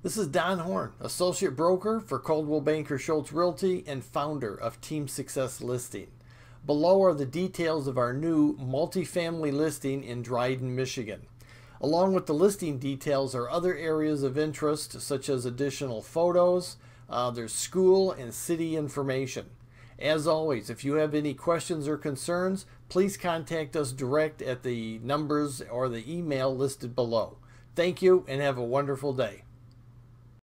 This is Don Horne, Associate Broker for Coldwell Banker Shooltz Realty and founder of Team Success Listing. Below are the details of our new multifamily listing in Dryden, Michigan. Along with the listing details are other areas of interest such as additional photos, there's school and city information. As always, if you have any questions or concerns, please contact us direct at the numbers or the email listed below. Thank you and have a wonderful day.